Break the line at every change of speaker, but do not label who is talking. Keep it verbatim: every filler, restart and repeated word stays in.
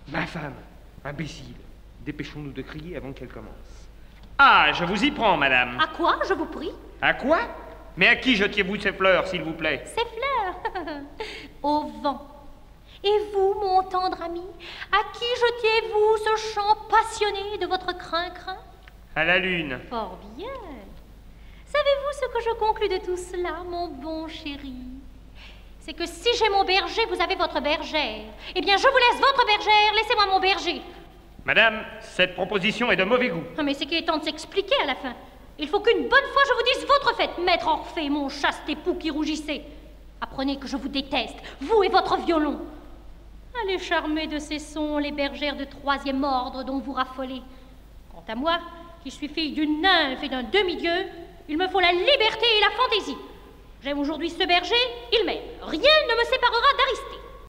Ma femme, imbécile. Dépêchons-nous de crier avant qu'elle commence. Ah, je vous y prends, madame.
À quoi, je vous prie?
À quoi? Mais à qui jetiez-vous ces fleurs, s'il vous plaît?
Ces fleurs? Au vent. Et vous, mon tendre ami, à qui jetiez-vous ce chant passionné de votre crin-crin?
À la lune.
Fort bien. Savez-vous ce que je conclus de tout cela, mon bon chéri? C'est que si j'ai mon berger, vous avez votre bergère. Eh bien, je vous laisse votre bergère, laissez-moi mon berger.
Madame, cette proposition est de mauvais goût.
Mais c'est qu'il est temps de s'expliquer à la fin. Il faut qu'une bonne fois je vous dise votre fait, maître Orphée, mon chaste époux qui rougissait. Apprenez que je vous déteste, vous et votre violon. Allez charmer de ces sons les bergères de troisième ordre dont vous raffolez. Quant à moi, qui suis fille d'une nymphe et d'un demi-dieu, il me faut la liberté et la fantaisie. J'aime aujourd'hui ce berger, il m'aime. Rien ne me séparera d'Aristée.